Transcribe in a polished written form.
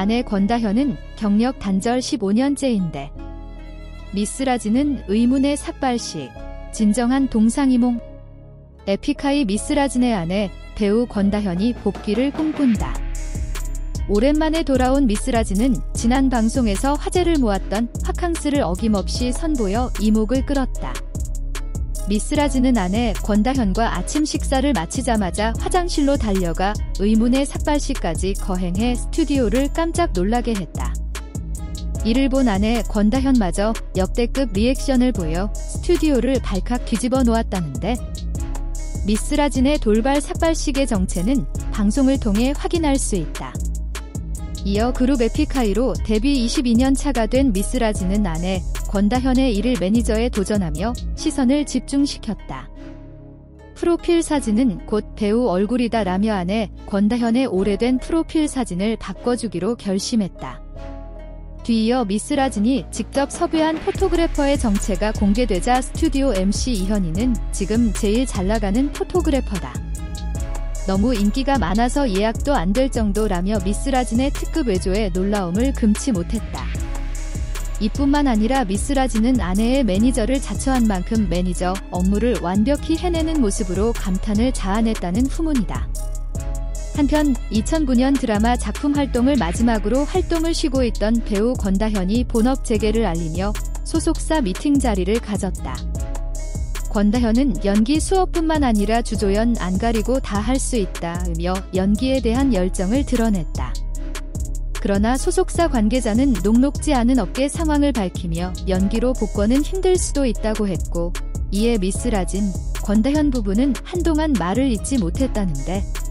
아내 권다현은 경력 단절 15년째인데 미스라진은 의문의 삭발식, 진정한 동상이몽. 에픽하이 미스라진의 아내 배우 권다현이 복귀를 꿈꾼다. 오랜만에 돌아온 미스라진은 지난 방송에서 화제를 모았던 화캉스를 어김없이 선보여 이목을 끌었다. 미스라진은 아내 권다현과 아침 식사를 마치자마자 화장실로 달려가 의문의 삭발식까지 거행해 스튜디오를 깜짝 놀라게 했다. 이를 본 아내 권다현마저 역대급 리액션을 보여 스튜디오를 발칵 뒤집어 놓았다는데, 미스라진의 돌발 삭발식의 정체는 방송을 통해 확인할 수 있다. 이어 그룹 에픽하이로 데뷔 22년 차가 된 미스라진은 아내 권다현의 일일 매니저에 도전하며 시선을 집중시켰다. 프로필 사진은 곧 배우 얼굴이다 라며 아내 권다현의 오래된 프로필 사진을 바꿔주기로 결심했다. 뒤이어 미스라진이 직접 섭외한 포토그래퍼의 정체가 공개되자 스튜디오 MC 이현희는 지금 제일 잘나가는 포토그래퍼다. 너무 인기가 많아서 예약도 안 될 정도라며 미스라진의 특급 외조에 놀라움을 금치 못했다. 이뿐만 아니라 미스라진은 아내의 매니저를 자처한 만큼 매니저 업무를 완벽히 해내는 모습으로 감탄을 자아냈다는 후문이다. 한편 2009년 드라마 작품 활동을 마지막으로 활동을 쉬고 있던 배우 권다현이 본업 재개를 알리며 소속사 미팅 자리를 가졌다. 권다현은 연기 수업뿐만 아니라 주조연 안 가리고 다 할 수 있다며 연기에 대한 열정을 드러냈다. 그러나 소속사 관계자는 녹록지 않은 업계 상황을 밝히며 연기로 복권은 힘들 수도 있다고 했고, 이에 미스라진, 권다현 부부는 한동안 말을 잇지 못했다는데